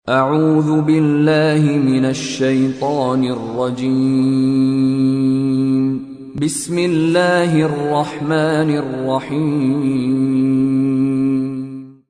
أعوذ بالله من الشيطان الرجيم بسم الله الرحمن الرحيم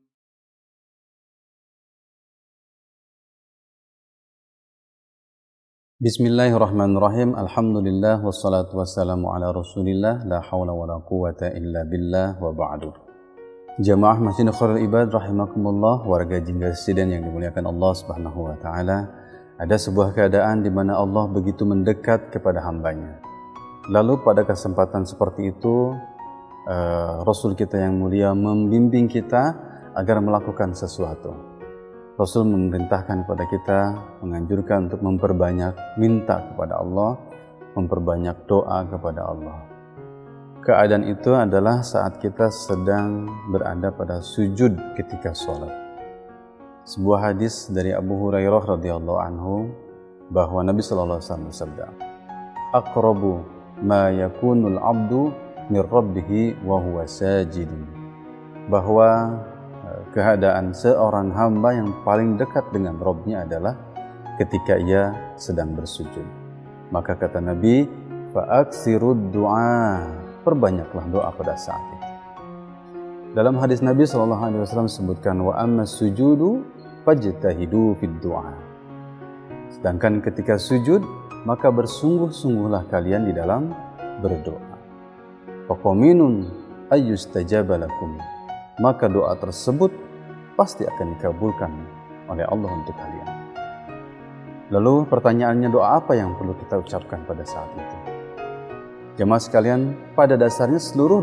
Bismillahirrahmanirrahim. Alhamdulillah wassalatu wassalamu ala Rasulillah la haula wala quwata illa billah wa ba'du. Jamaah Masjid Khairul Ibad rahimakumullah, warga Jingga Residen yang dimuliakan Allah Subhanahu wa taala. Ada sebuah keadaan di mana Allah begitu mendekat kepada hambanya. Lalu pada kesempatan seperti itu Rasul kita yang mulia membimbing kita agar melakukan sesuatu. Rasul memerintahkan kepada kita, menganjurkan untuk memperbanyak minta kepada Allah, memperbanyak doa kepada Allah. Keadaan itu adalah saat kita sedang berada pada sujud ketika sholat. Sebuah hadis dari Abu Hurairah radhiyallahu anhu bahwa Nabi sallallahu alaihi wasallam bersabda, "Aqrabu ma yakunul 'abdu min rabbih wa huwa sajid." Bahwa keadaan seorang hamba yang paling dekat dengan Rabb-nya adalah ketika ia sedang bersujud. Maka kata Nabi, fa'aksirud du'a, perbanyaklah doa pada saat itu. Dalam hadis Nabi SAW disebutkan, wa amma sujudu fajtahidu fid du'a. Sedangkan ketika sujud, maka bersungguh-sungguhlah kalian di dalam berdoa. Faqaminun ayyustajaba lakum, maka doa tersebut pasti akan dikabulkan oleh Allah untuk kalian. Lalu pertanyaannya, doa apa yang perlu kita ucapkan pada saat itu? Jemaah sekalian, pada dasarnya seluruh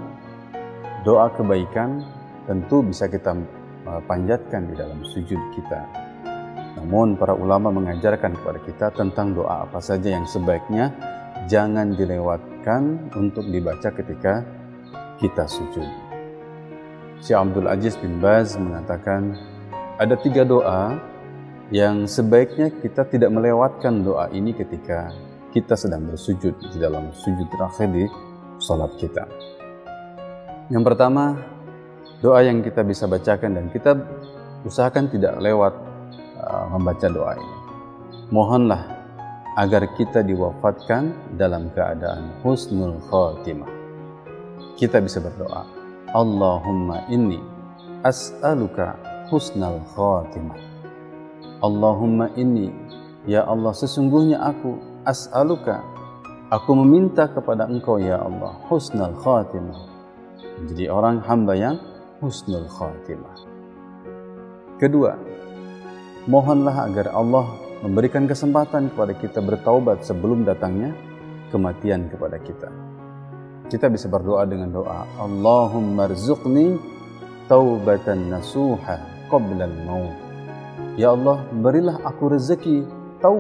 doa kebaikan tentu bisa kita panjatkan di dalam sujud kita. Namun para ulama mengajarkan kepada kita tentang doa apa saja yang sebaiknya jangan dilewatkan untuk dibaca ketika kita sujud. Syekh Abdul Aziz bin Baz mengatakan ada 3 doa yang sebaiknya kita tidak melewatkan doa ini ketika kita sedang bersujud di dalam sujud terakhir di salat kita. Yang pertama, doa yang kita bisa bacakan dan kita usahakan tidak lewat membaca doa ini. Mohonlah agar kita diwafatkan dalam keadaan husnul khatimah. Kita bisa berdoa, Allahumma inni as'aluka husnal khatimah. Allahumma inni, ya Allah sesungguhnya aku as'aluka, aku meminta kepada engkau ya Allah husnal khatimah, menjadi orang hamba yang husnul khatimah. Kedua, mohonlah agar Allah memberikan kesempatan kepada kita bertaubat sebelum datangnya kematian kepada kita. Kita bisa berdoa dengan doa, Allahumma rzuqni taubatan nasuha qabla al-maut. Ya Allah, berilah aku rezeki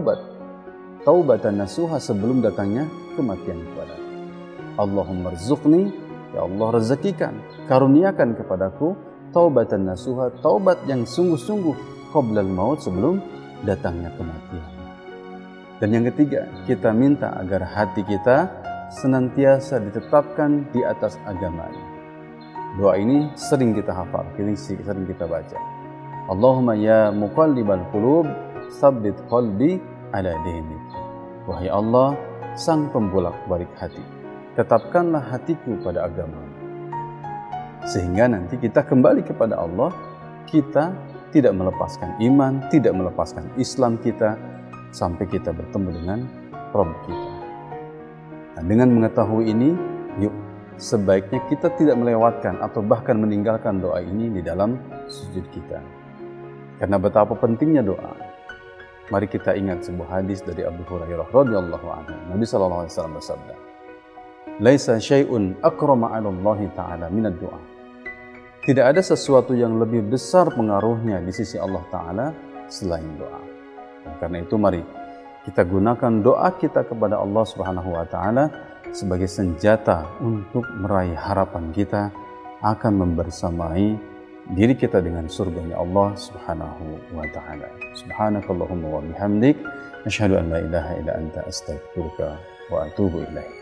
taubatan nasuha sebelum datangnya kematian kepada aku. Allahumma rzuqni, ya Allah rezekikan, karuniakan kepadaku taubatan nasuha, taubat yang sungguh-sungguh qabla al-maut, sebelum datangnya kematian. Dan yang ketiga, kita minta agar hati kita senantiasa ditetapkan di atas agama. Doa ini sering kita hafal, sering kita baca. Allahumma ya muqallibal qulub, tsabbit qalbi ala dinik. Wahai Allah, sang pembolak-balik hati, tetapkanlah hatiku pada agama. Sehingga nanti kita kembali kepada Allah, kita tidak melepaskan iman, tidak melepaskan Islam kita, sampai kita bertemu dengan Rabb kita. Nah, dengan mengetahui ini, yuk sebaiknya kita tidak melewatkan atau bahkan meninggalkan doa ini di dalam sujud kita. Karena betapa pentingnya doa. Mari kita ingat sebuah hadis dari Abu Hurairah radhiyallahu anhu. Nabi sallallahu alaihi wasallam bersabda, "Laisa syai'un akrama 'ala Allah ta'ala minad du'a." Tidak ada sesuatu yang lebih besar pengaruhnya di sisi Allah Ta'ala selain doa. Dan karena itu mari kita gunakan doa kita kepada Allah Subhanahu wa taala sebagai senjata untuk meraih harapan kita akan membersamai diri kita dengan surganya Allah Subhanahu wa taala. Subhanakallahumma wa bihamdik, asyhadu an la ilaha illa anta, astaghfiruka wa atubu ilaik.